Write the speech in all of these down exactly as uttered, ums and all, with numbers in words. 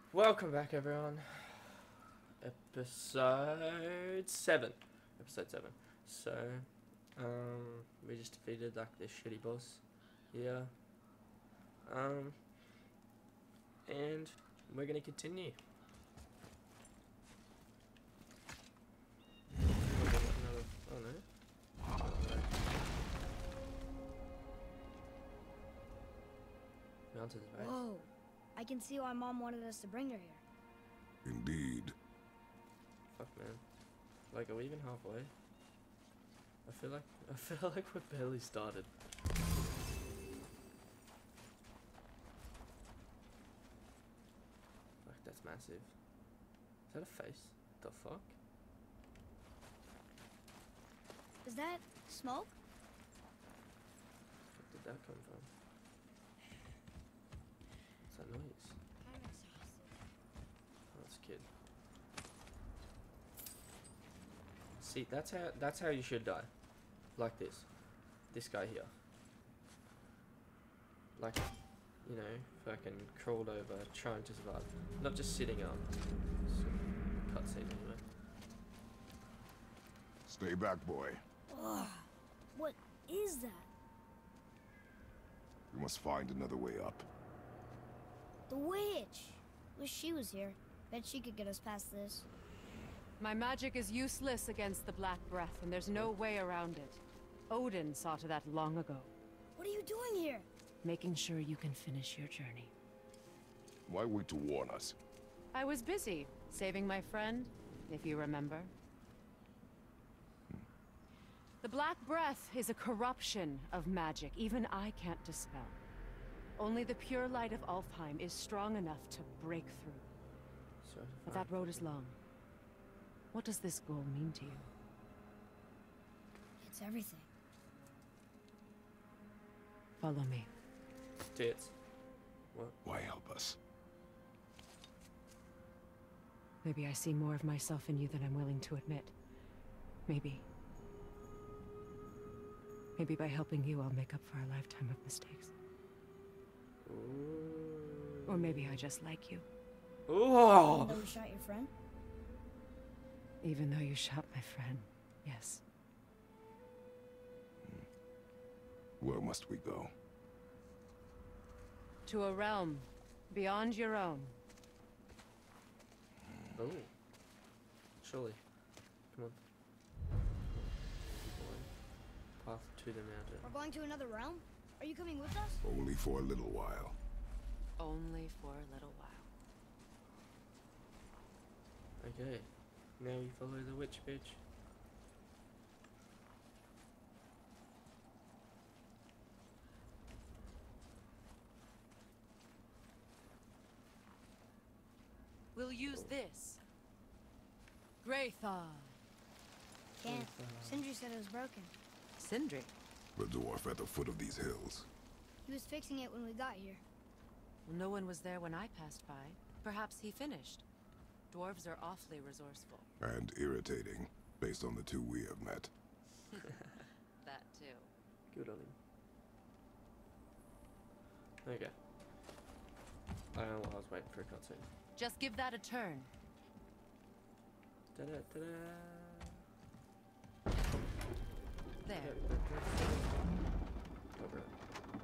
Welcome back, everyone. Episode seven. Episode seven. So, um, we just defeated like this shitty boss here. Um, and we're gonna continue. Another, oh no. Mountain's base. Whoa. I can see why Mom wanted us to bring her here. Indeed. Fuck, man. Like, are we even halfway? I feel like I feel like we're barely started. Fuck, that's massive. Is that a face? The fuck? Is that smoke? Where did that come from? What's that noise? I'm exhausted. Oh, that's a kid. See, that's how that's how you should die. Like this. This guy here. Like, you know, fucking crawled over, trying to survive. Not just sitting up. Cutscene anyway. Stay back, boy. Ugh. What is that? We must find another way up. The witch. Wish she was here. Bet she could get us past this. My magic is useless against the Black Breath, and there's no way around it. Odin saw to that long ago. What are you doing here? Making sure you can finish your journey. Why wait to warn us? I was busy, saving my friend, if you remember. The Black Breath is a corruption of magic even I can't dispel. Only the pure light of Alfheim is strong enough to break through. So But that road is long. What does this goal mean to you? It's everything. Follow me. Tits. What? Why help us? Maybe I see more of myself in you than I'm willing to admit. Maybe. Maybe by helping you, I'll make up for a lifetime of mistakes. Ooh. Or maybe I just like you. Ooh. Even though we shot your friend? Even though you shot my friend, yes. Where must we go? To a realm beyond your own. Oh. Surely. Come on. Keep going. Path to the mountain. We're going to another realm? Are you coming with us? Only for a little while. Only for a little while. Okay. Now we follow the witch bitch. We'll use this. Graythaw. Can't. Sindri said it was broken. Sindri. The dwarf at the foot of these hills. He was fixing it when we got here. No one was there when I passed by. Perhaps he finished. Dwarves are awfully resourceful. And irritating, based on the two we have met. That too. Good on him. Okay. I don't know what I was waiting for a cutscene. Just give that a turn. Da -da -da -da. There. Over it.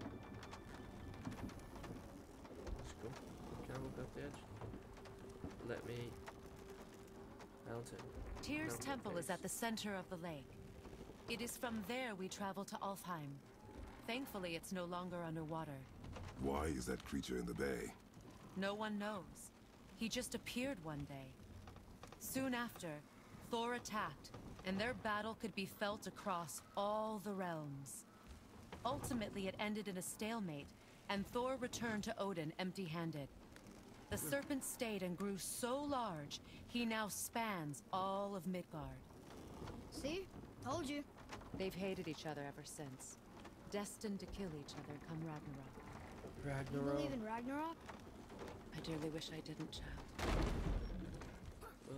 That's cool. Can I walk up the edge? Let me. Mountain. Tyr's Mountain temple is face. at the center of the lake. It is from there we travel to Alfheim. Thankfully, it's no longer underwater. Why is that creature in the bay? No one knows. He just appeared one day. Soon after, Thor attacked, and their battle could be felt across all the realms. Ultimately, it ended in a stalemate, and Thor returned to Odin empty-handed. The serpent stayed and grew so large, he now spans all of Midgard. See? Told you. They've hated each other ever since. Destined to kill each other come Ragnarok. You Ragnarok. believe in Ragnarok? I dearly wish I didn't, child. Uh,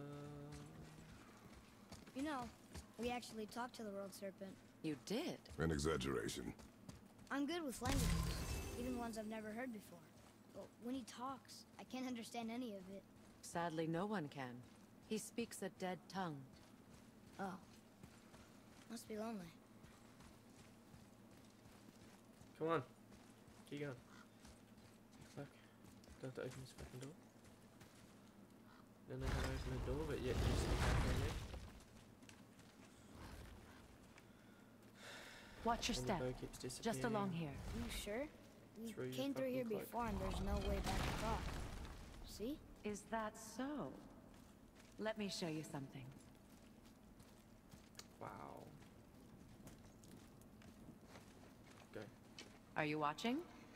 You know, we actually talked to the world serpent. You did? An exaggeration. I'm good with languages, even ones I've never heard before. but when he talks, I can't understand any of it. Sadly, no one can. He speaks a dead tongue. Oh. Must be lonely. Come on. Keep going. Fuck. Do I have to open this fucking door? Don't know how to open the door, but yet you still have on me. Watch your And step. the bow keeps Just disappearing. along here. You sure? We Through your came through here fucking cloak. before and there's no way back across. See? Is that so? Let me show you something. Wow. Go. Are you watching?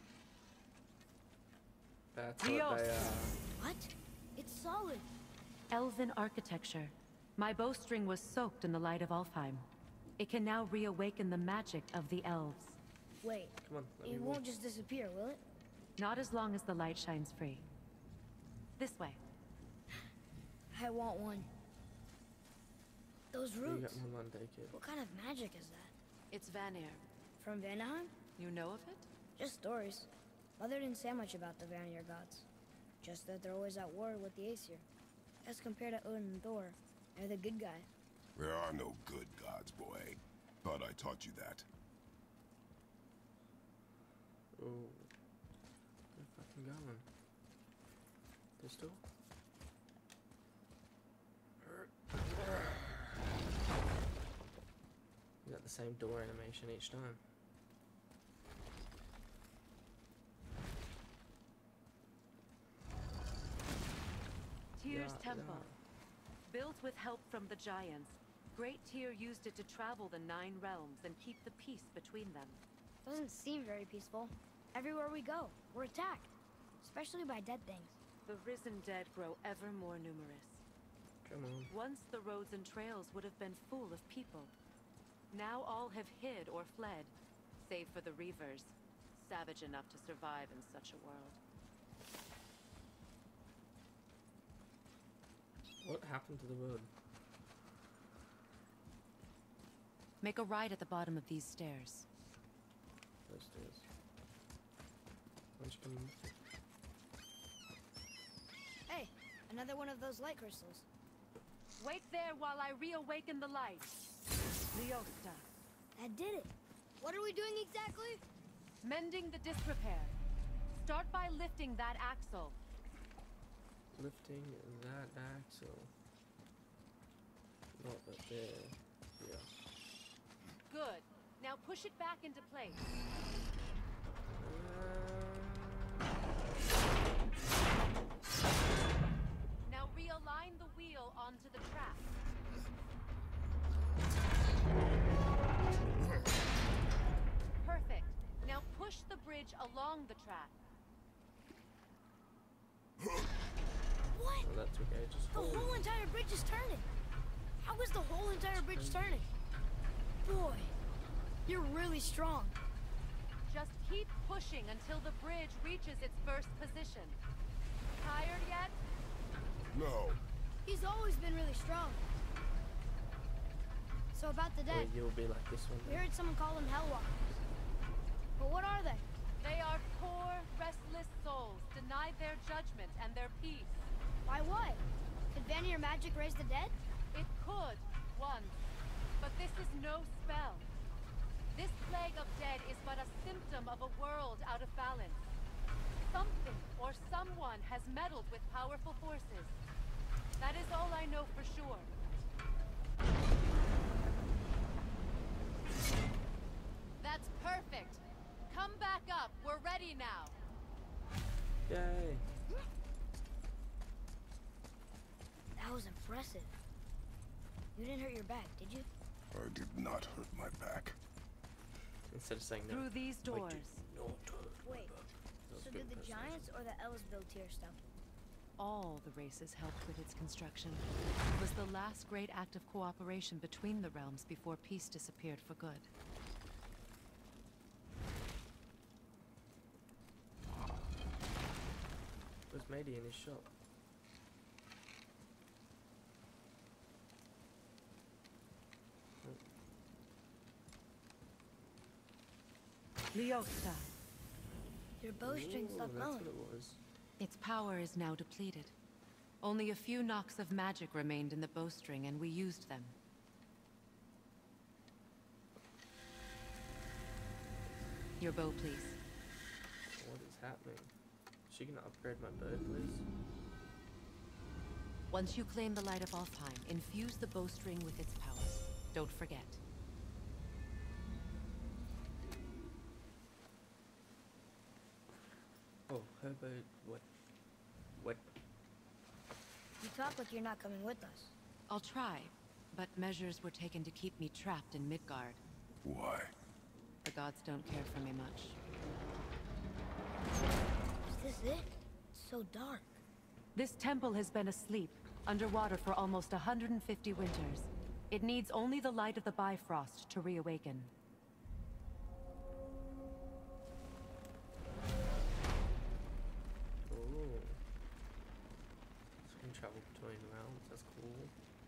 That's what Dios. they are. What? It's solid. Elven architecture. My bowstring was soaked in the light of Alfheim. It can now reawaken the magic of the elves. Wait, Come on, let me it walk. won't just disappear, will it? Not as long as the light shines free. This way. I want one. Those You roots. got one one day, kid. What kind of magic is that? It's Vanir. From Vanaheim? You know of it? Just stories. Mother didn't say much about the Vanir gods. Just that they're always at war with the Aesir. As compared to Odin and Thor, they're the good guys. There are no good gods, boy. Thought I taught you that. Oh. Where fucking going? This door? You got the same door animation each time. Tyr's Yeah, Temple. Built with help from the giants, Great Tyr used it to travel the Nine Realms and keep the peace between them. Doesn't seem very peaceful. Everywhere we go, we're attacked. Especially by dead things. The risen dead grow ever more numerous. Come on. Once the roads and trails would have been full of people. Now all have hid or fled, save for the Reavers, savage enough to survive in such a world. What happened to the world? Make a right at the bottom of these stairs. Those stairs. Why don't you come with me? Hey, another one of those light crystals. Wait there while I reawaken the light. Leosta. That did it. What are we doing exactly? Mending the disrepair. Start by lifting that axle. Lifting that axle. Not that there. Yeah. Good. Now push it back into place. Now realign the wheel onto the track. Perfect. Now push the bridge along the track. What? Well, that took ages. The whole entire bridge is turning. How is the whole entire bridge turning? Boy, you're really strong. Just keep pushing until the bridge reaches its first position. Tired yet? No. He's always been really strong. So about the Or dead, you'll be like this one. we heard someone call them Hellwalkers. But what are they? They are poor, restless souls, denied their judgment and their peace. Why what? Could Vanir magic raise the dead? It could, once. But this is no spell. This plague of dead is but a symptom of a world out of balance. Something or someone has meddled with powerful forces. That is all I know for sure. That's perfect. Come back up. We're ready now. Yay. That was impressive. You didn't hurt your back, did you? I did not hurt my back. Instead of saying no. Through these I doors. did not hurt my Wait, back. That was so good did the impersonation. giants or the elves build Tyr's temple? All the races helped with its construction. It was the last great act of cooperation between the realms before peace disappeared for good. Where's Mady in his shop? Leosta. Your bowstring Ooh, stopped that's glowing. what it was. Its power is now depleted. Only a few knocks of magic remained in the bowstring, and we used them. Your bow, please. What is happening? She can upgrade my bow, please? Once you claim the Light of Alfheim, infuse the bowstring with its powers. Don't forget. Oh, her bow, what? What? You talk like you're not coming with us. I'll try, but measures were taken to keep me trapped in Midgard. Why? The gods don't care for me much. Is this it? It's so dark. This temple has been asleep, underwater for almost one hundred fifty winters. It needs only the light of the Bifrost to reawaken. Oh. So we can travel between realms, that's cool.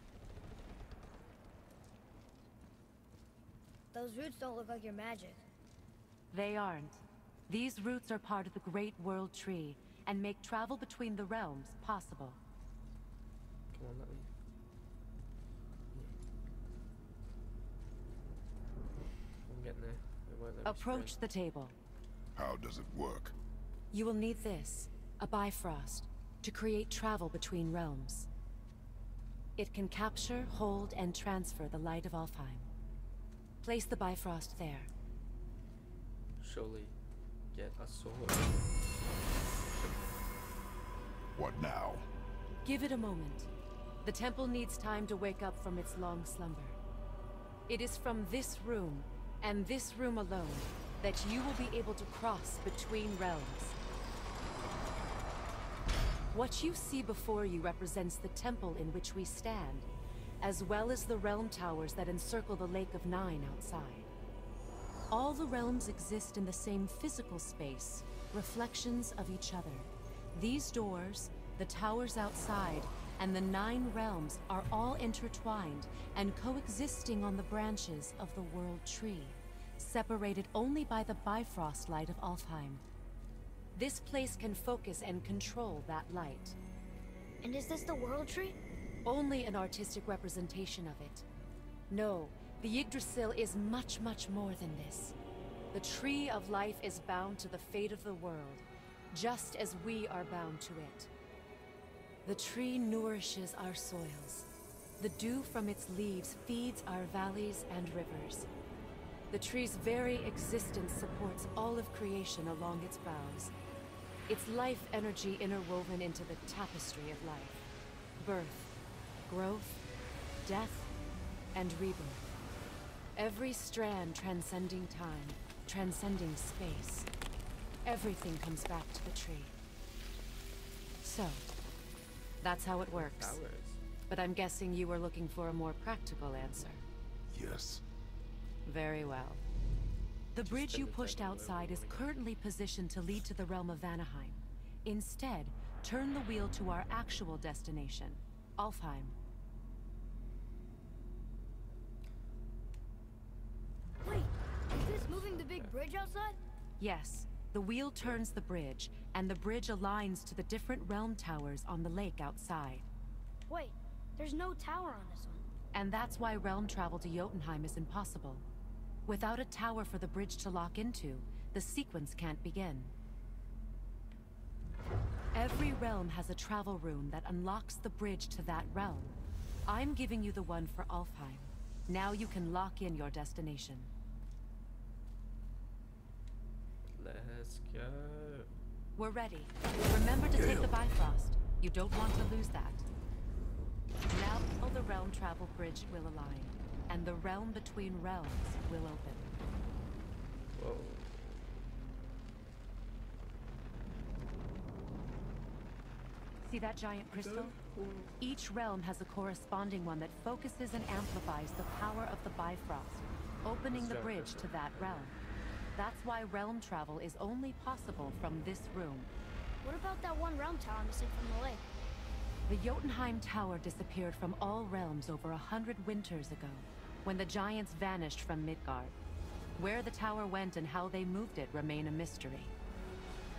Those roots don't look like your magic. They aren't. These roots are part of the Great World Tree, and make travel between the realms possible. Come on, let me... I'm getting there. It won't let me Approach sprint. the table. How does it work? You will need this, a Bifrost, to create travel between realms. It can capture, hold, and transfer the light of Alfheim. Place the Bifrost there. Surely get a sword. What now? Give it a moment. The temple needs time to wake up from its long slumber. It is from this room, and this room alone, that you will be able to cross between realms. What you see before you represents the temple in which we stand, as well as the realm towers that encircle the Lake of Nine outside. All the realms exist in the same physical space, reflections of each other. These doors, the towers outside, and the nine realms are all intertwined and coexisting on the branches of the World Tree, separated only by the Bifrost light of Alfheim. This place can focus and control that light. And is this the World Tree? Only an artistic representation of it. No, the Yggdrasil is much, much more than this. The Tree of Life is bound to the fate of the world, just as we are bound to it. The tree nourishes our soils. The dew from its leaves feeds our valleys and rivers. The tree's very existence supports all of creation along its boughs. Its life energy interwoven into the tapestry of life. Birth, growth, death, and rebirth. Every strand transcending time, transcending space. Everything comes back to the tree. So, that's how it works. Towers. But I'm guessing you were looking for a more practical answer. Yes. Very well. The Just bridge spend you the pushed time wherever outside we is wanna go. currently positioned to lead to the realm of Vanaheim. Instead, turn the wheel to our actual destination, Alfheim. Wait, is this moving the big bridge outside? Yes, the wheel turns the bridge, and the bridge aligns to the different realm towers on the lake outside. Wait, there's no tower on this one. And that's why realm travel to Jotunheim is impossible. Without a tower for the bridge to lock into, the sequence can't begin. Every realm has a travel rune that unlocks the bridge to that realm. I'm giving you the one for Alfheim. Now you can lock in your destination. Let's go. We're ready. Remember to take the Bifrost. You don't want to lose that. Now the realm travel bridge will align, and the realm between realms will open. Whoa. See that giant crystal? Each realm has a corresponding one that focuses and amplifies the power of the Bifrost, opening the Giant bridge crystal. to that realm. That's why realm travel is only possible from this room. What about that one realm tower missing from the lake? The Jotunheim Tower disappeared from all realms over a hundred winters ago, when the giants vanished from Midgard. Where the tower went and how they moved it remain a mystery.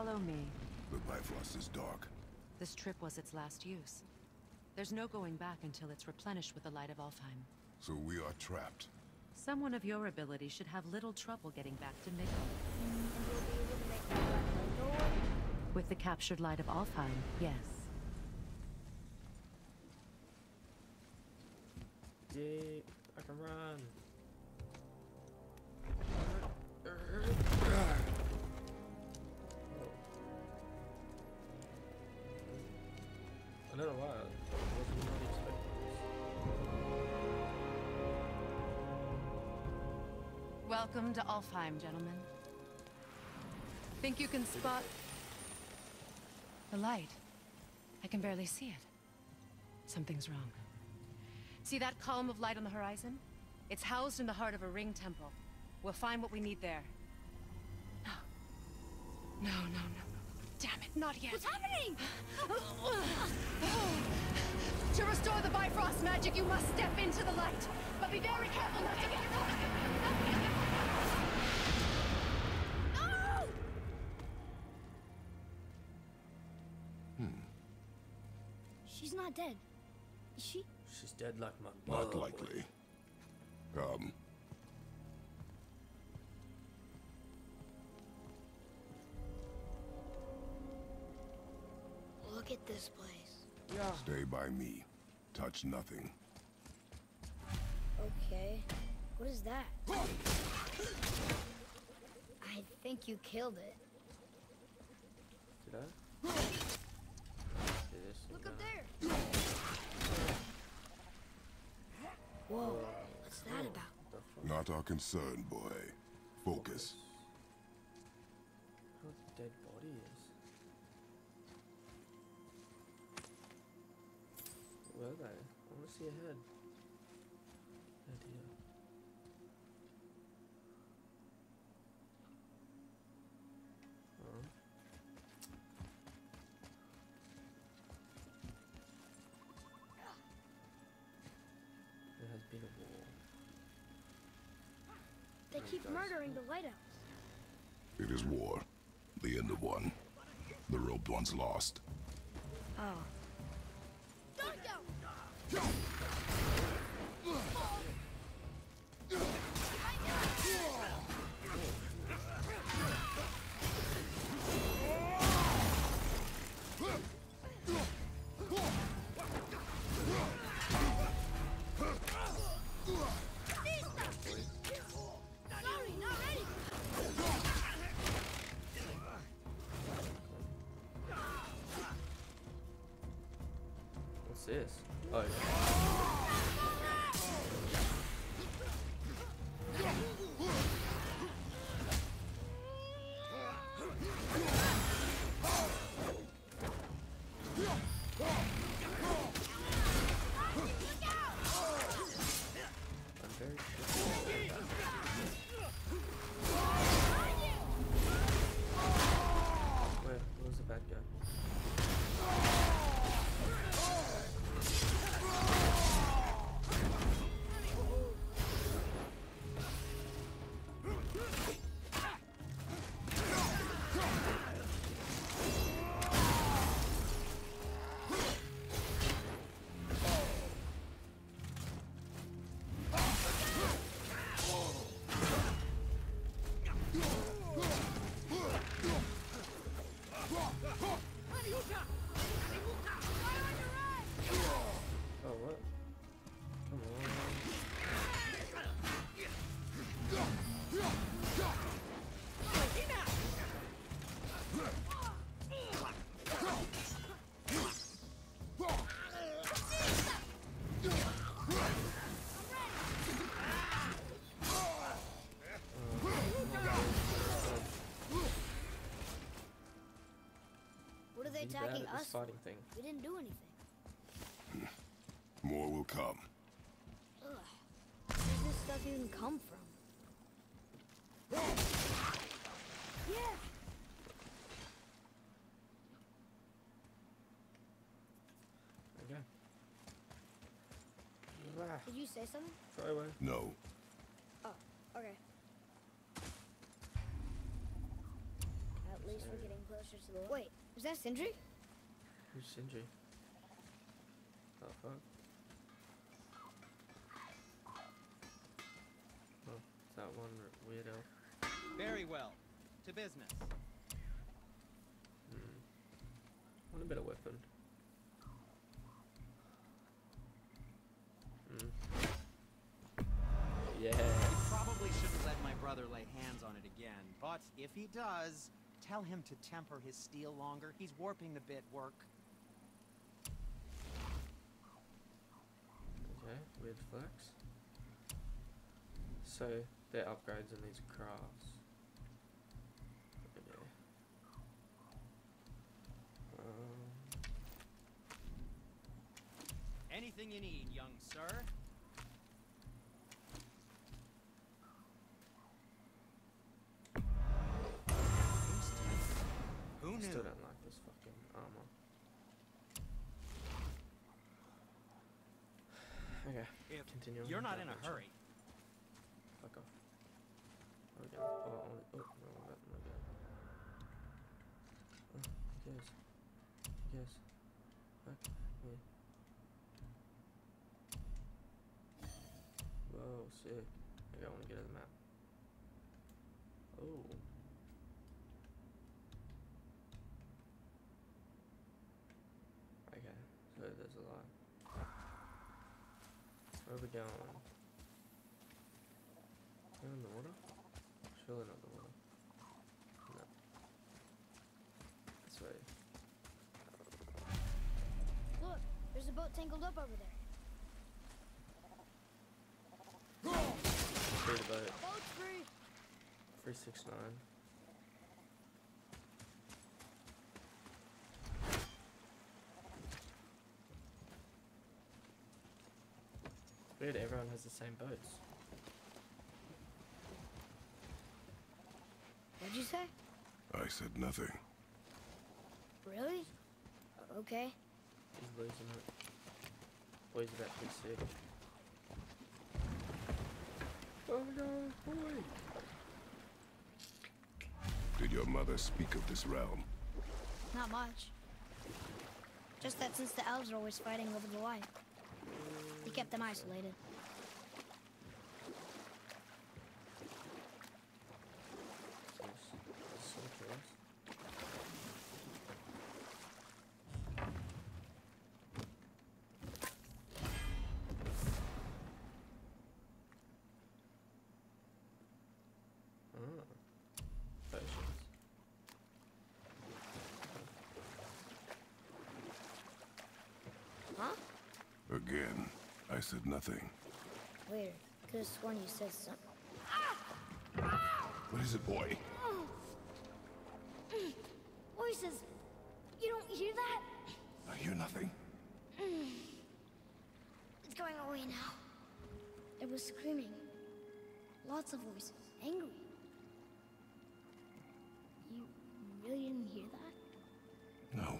Follow me. The Bifrost is dark. This trip was its last use. There's no going back until it's replenished with the light of Alfheim. So we are trapped. Someone of your ability should have little trouble getting back to Nickel. And you'll be able to make that light go away? With the captured light of Alfheim, yes. Yay, I can run. I don't know why. I wasn't really expecting this. Welcome to Alfheim, gentlemen. Think you can spot the light? I can barely see it. Something's wrong. See that column of light on the horizon? It's housed in the heart of a ring temple. We'll find what we need there. No. No, no, no, no. Damn it, not yet. What's happening? To restore the Bifrost magic, you must step into the light. But be very careful not to get caught. No! Hmm. She's not dead. Is she? She's dead like my Not mother. likely. Come. Look at this place. Yeah. Stay by me. Touch nothing. Okay. What is that? I think you killed it. Did I? This Look and up that. there. Whoa. What's that about? The fuck? Not our concern, boy. Focus. How the dead body is. Where are they? I want to see a head. Head here. Oh. There has been a war. They keep murdering the lighthouse. It is war. The end of one. The robed one's lost. Oh. What's this? Oh, yeah. I'm very sure. Where? Where's the bad guy? Oh, what? Come on. What are they Be bad attacking at this us for? fighting thing. We didn't do anything. More will come. Ugh. Where does this stuff even come from? Yeah! Okay. Ah, Did you say something? try away. No. Oh, okay. At least we're getting closer to the... Wait, is that Sindri? Who's Sindri? Oh, fuck. Oh, it's that one weirdo. Very well. To business. Hmm. Want a better weapon. Hmm. Yeah. He probably shouldn't let my brother lay hands on it again, but if he does, tell him to temper his steel longer. He's warping the bit work. Okay, weird flex. So, they're upgrades in these crafts. Okay. Um, Anything you need, young sir. Who I knew? still don't like this fucking armor. Okay, If continue. you're not in a Adventure. hurry. Fuck off. Okay. Oh, oh, oh, no, that, no, that. Oh, who cares? Who cares? Fuck me. Whoa, sick. Okay, I want to get to the map. Oh. Okay, so there's a lot. Where are we going? We're in the water? Surely not the water. No. This way. Look, there's a boat tangled up over there. Free the boat. Boat's free. three six nine. Weird, everyone has the same boats. What'd you say? I said nothing. Really? O- Okay. He's losing it. Boy's about to be sick. Oh no, boy! Did your mother speak of this realm? Not much. Just that since the elves are always fighting over the light, he kept them isolated. This is, this is so curious. Ah, potions. Huh? Again, I said nothing. Weird. Could have sworn you said something. What is it, boy? Voices! You don't hear that? I hear nothing. It's going away now. It was screaming. Lots of voices. Angry. You really didn't hear that? No.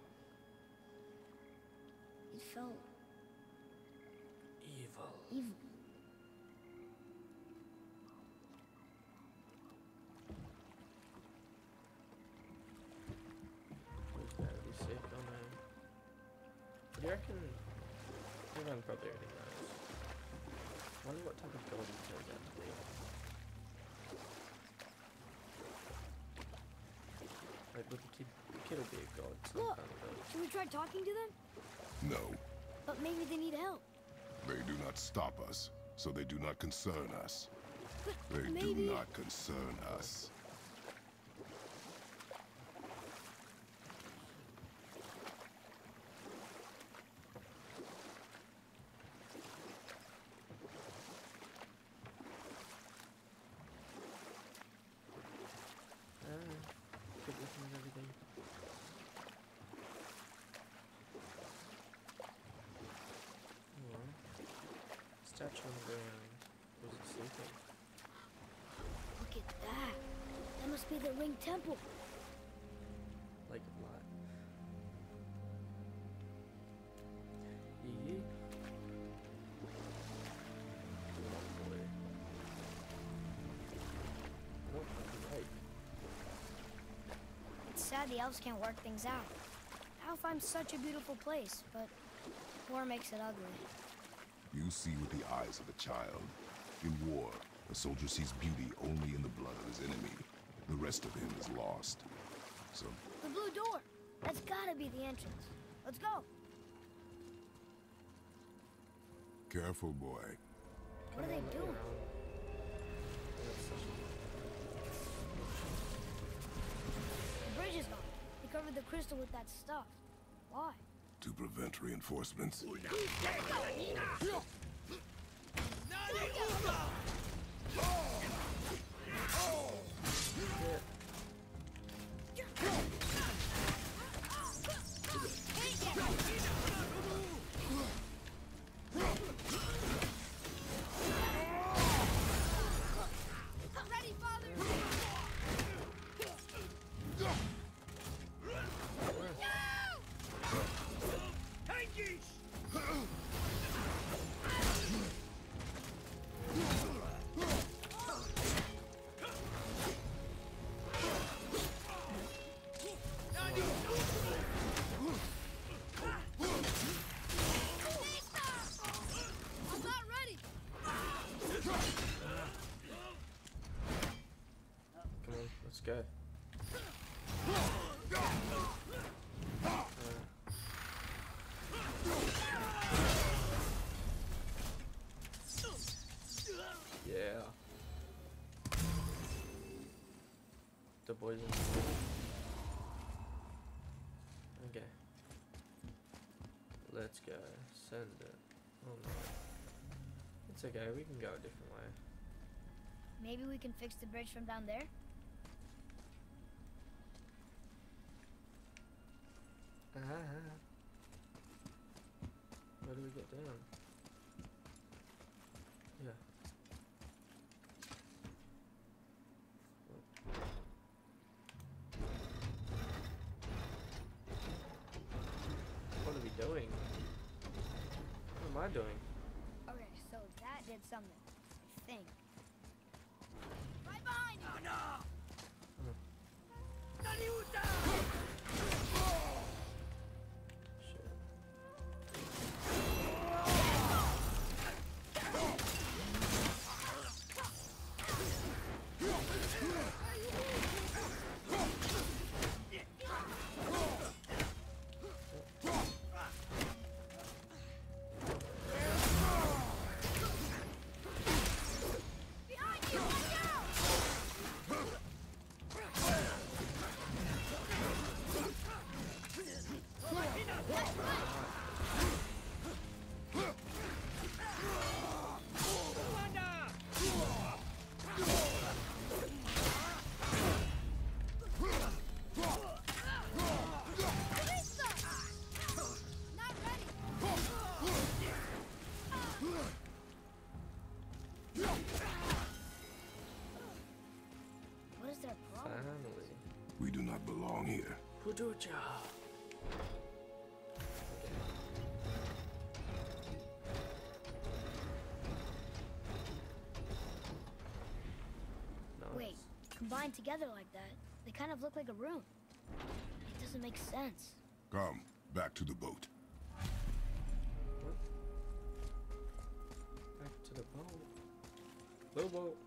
It felt Evil. evil. Who's better be sick or no? Do you reckon everyone probably already knows? I wonder what type of god he turns out to be. Like, look, the kid, the kid will be a god, some Look. kind of god. Should we try talking to them? No. But maybe they need help. They do not stop us, so they do not concern us. But They maybe... do not concern us. Ah, keep looking at everything. Alright. Statue on the ground. Was it sleeping? Look at that. That must be the Ring Temple. Like a light. Yee. Oh boy. What a lake. bad the elves can't work things out. Alfheim's such a beautiful place, but war makes it ugly. You see with the eyes of a child. In war, a soldier sees beauty only in the blood of his enemy. The rest of him is lost. So... The blue door! That's gotta be the entrance. Let's go! Careful, boy. What are they doing? The bridge is gone. They covered the crystal with that stuff. Why? To prevent reinforcements. Go. Yeah. The boys in the Okay. Let's go. Send it. Oh no. It's okay, we can go a different way. Maybe we can fix the bridge from down there? Ah. Where do we get down? Yeah. What are we doing? What am I doing? Okay, so that did something, I think. Right behind you! Oh, no! We do not belong here. Puducha. Wait, combined together like that, they kind of look like a room. It doesn't make sense. Come, back to the boat. What? Back to the boat. Little boat.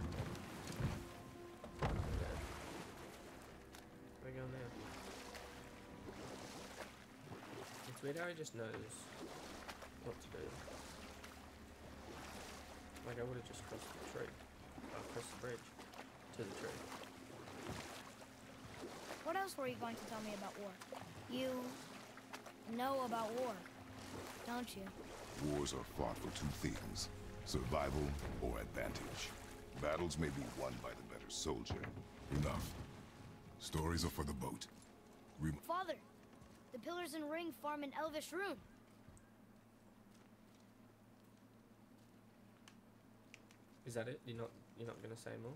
Where we going now? It's weird how he just knows what to do. Like I would have just crossed the tree. Uh, crossed the bridge to the tree. What else were you going to tell me about war? You know about war, don't you? Wars are fought for two things, survival or advantage. Battles may be won by the better soldier. Enough. Stories are for the boat. Rem Father, the pillars and ring form an elvish rune. Is that it? You're not you're not gonna say more?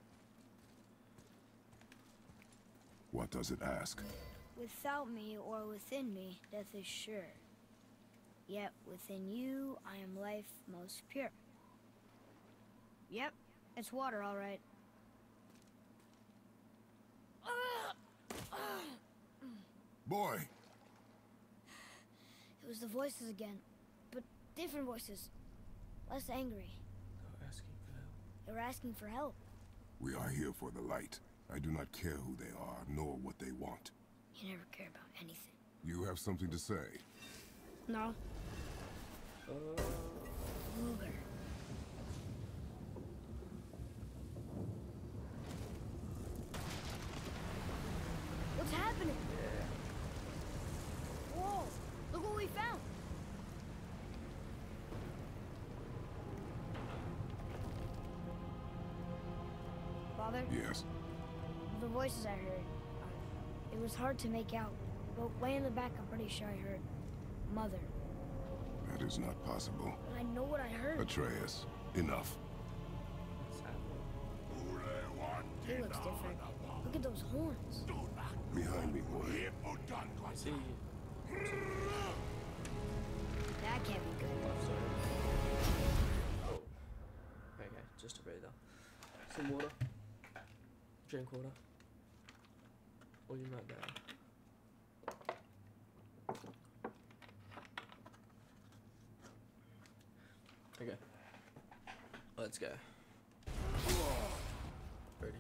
What does it ask? Without me or within me, death is sure. Yet within you, I am life most pure. Yep, it's water, all right. Boy! It was the voices again, but different voices. Less angry. They're asking for help. They were asking for help. We are here for the light. I do not care who they are, nor what they want. You never care about anything. You have something to say? No. Uh, Luger. What's happening? Whoa! Look what we found! Father, Yes. the voices I heard, uh, it was hard to make out, but way in the back I'm pretty sure I heard Mother. That is not possible. But I know what I heard. Atreus, enough. what's happening? He looks different. Look at those horns. Behind me, boy. I see. That can't be good. Oh, sorry. Oh. Okay, just a breather. Some water. Drink water. Or you might die. Okay. Let's go. Ready.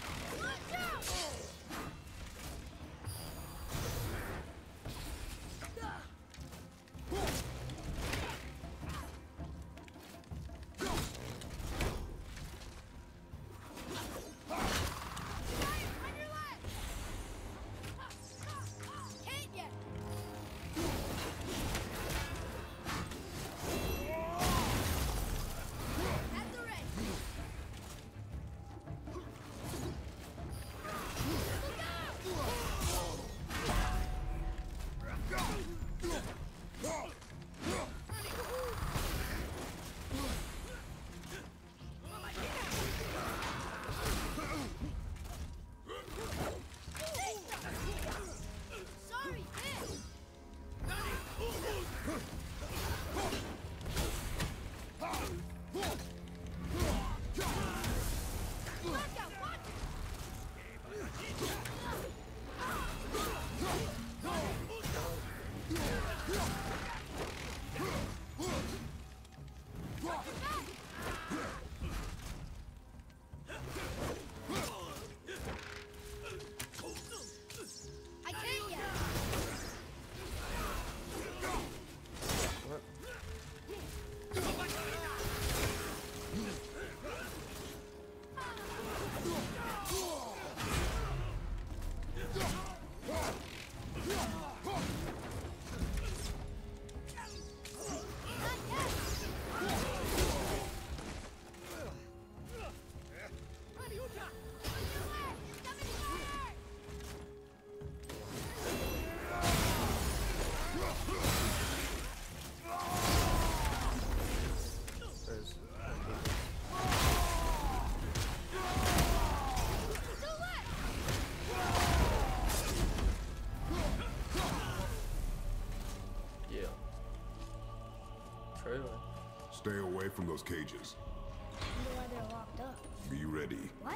Stay away from those cages. I wonder why they're locked up. Be ready. What?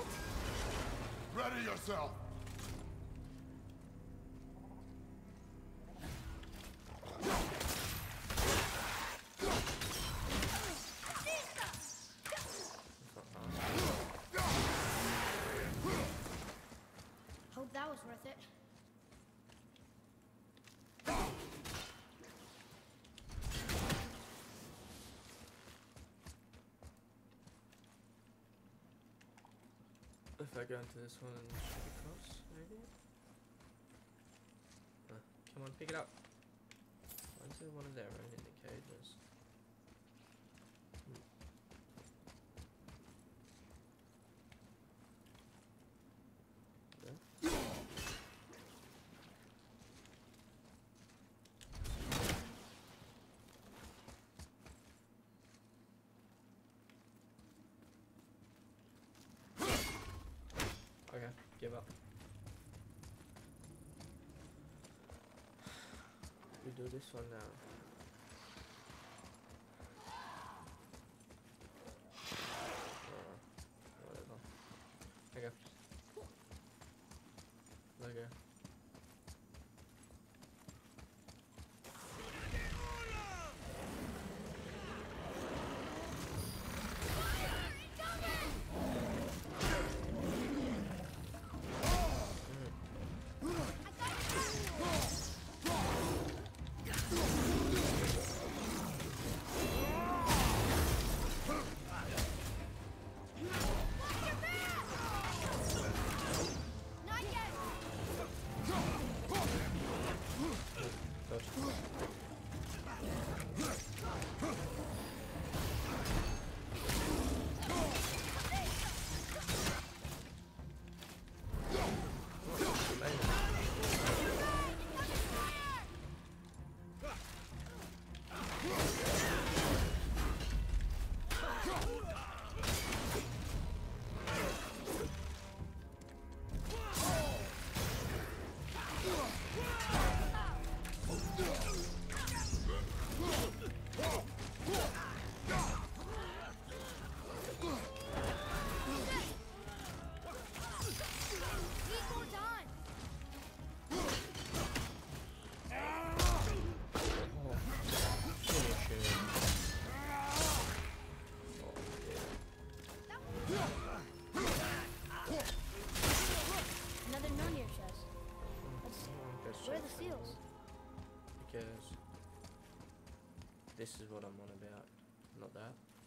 Ready yourself! Hope that was worth it. If I go into this one and shoot across, maybe? Uh, come on, pick it up. Why is there one of their own in the cages? Hmm. Yeah. Okay, give up. We do this one now. Uh, whatever. Okay. Let go.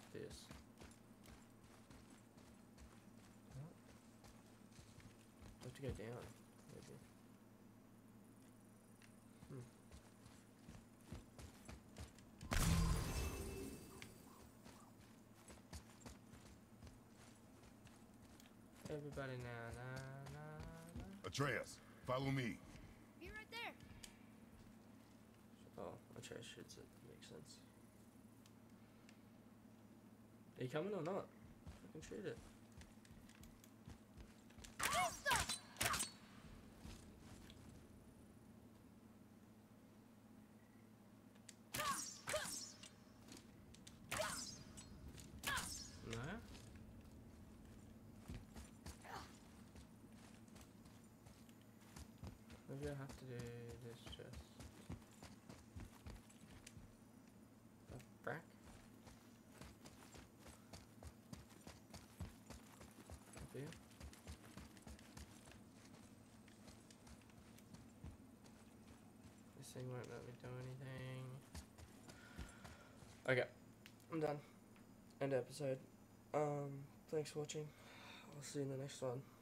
this. I have to go down, maybe. Hmm. Everybody now, nah, nah, nah. Atreus, follow me. Be right there. Oh, Atreus shoots it. Makes sense. Are you coming or not? I can shoot it. No? Maybe I have to do this just. The frack? Up here? This thing won't let me do anything. Okay, I'm done. End episode. Um, thanks for watching. I'll see you in the next one.